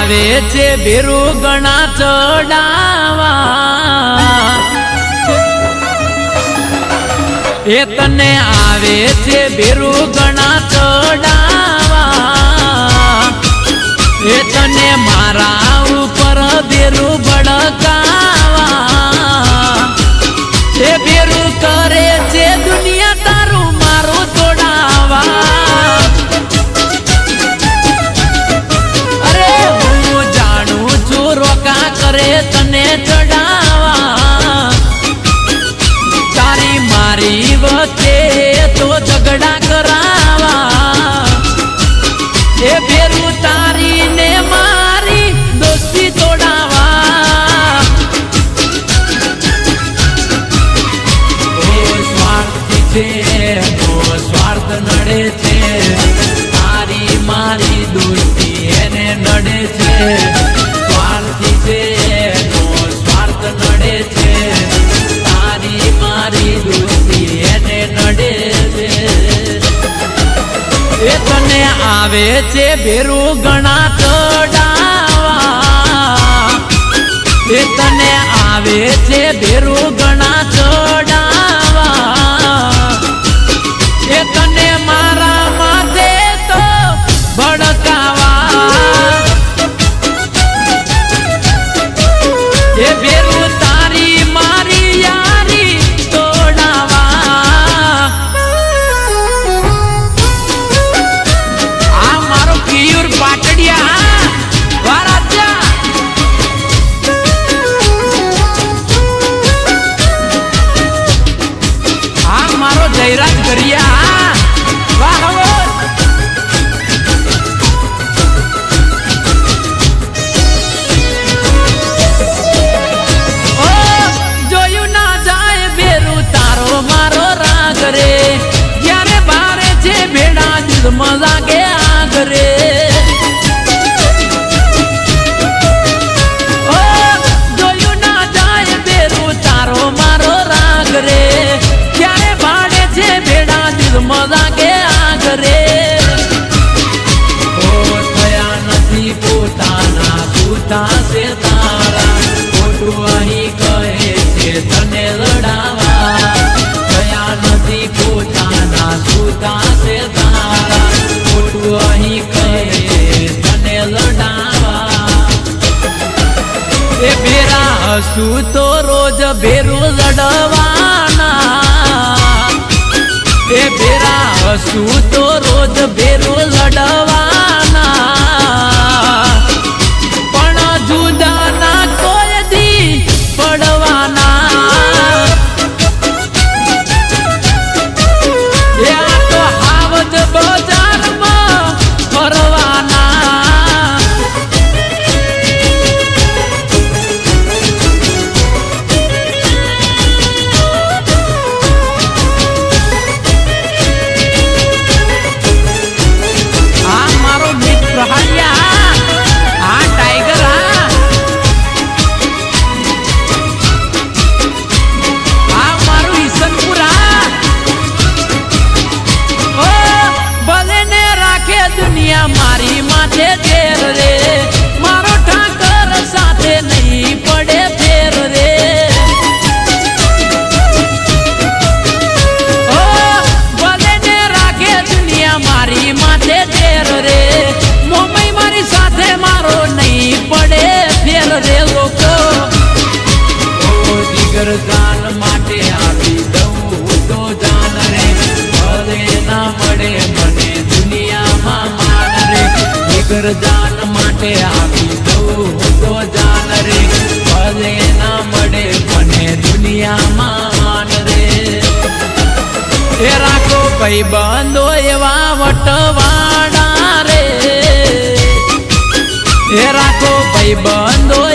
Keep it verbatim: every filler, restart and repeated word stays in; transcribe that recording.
आवे छे बेरू गणा चढ़ावा ए तने आवे छे बेरू गणा चढ़ावा ए तने मारा ऊपर बेरू भड़कावा ए बेरू करे छे दुनिया तारू मारू तोड़ावा अरे हूँ जाणू छू रोका करे तने चढ़ावा तारी मारी वच्चे तो झगड़ा करावा ए बेरू तारी ने मारी दोस्ती तोड़ावा ओ स्वार्थी छे ओ स्वार्थ नड़े छे तारी मारी दोस्ती एने नड़े छे स्वार्थी छे ओ स्वार्थ नड़े छे तारी मारी दोस्ती एने नड़े छे ए तने आवे छे बेरू गणा चढ़ावा ए तने आवे छे बेरू गणा चढ़ावा ए तने मारा माथे तो भड़कावा ए बेरू तारी मारी यारी तोड़ावा आ मारो कियूर पाटड़िया वाराजा आ मारो जयराज गरिया वाह ओ जोयू ना जाए बेरू तारो मारो राग रे यारे बारे छे भेड़ा दूध मजा के आग रे ओ जोयू ना जाए बेरू तारो मारो राग रे यारे बारे छे भेड़ा दूध मजा के आग रे ओ थया नथी पोताना सूता से तारा खोटू अहीं कहे छे तने लड़ावा थया नथी पोताना सूता से तारा खोटू अहीं कहे तने लड़ावा ए बेरा हसू तो रोज बेरू लड़वाना ए बेरा हसू तो रोज बेरू लड़वाना पण जुदा ना कोई दी पड़वाना ए आ तो हावज बाजार में फरवाना आ मारो मित्र प्रहारिया आ टाइगर आ आ मारो ईसनपुरा ओ भले ने राखे दुनिया मारी माथे देर रे मारो ठाकर साथे नहीं पड़े फेर रे ओ भले ने राखे दुनिया मारी माथे देर रे मोमई मारी साथे मारो नहीं पड़े फेर रे लोको ओ जिगर जान माटे आपी दऊं तो जान रे भले ना मळे मने दुनिया मा मान रे जिगर जान माटे आपी दऊं तो जान रे भले ना मळे मने दुनिया मा मान रे ए राखो भाई बंधो एवा वटवाड़ा रे ए राखो भाई बंधो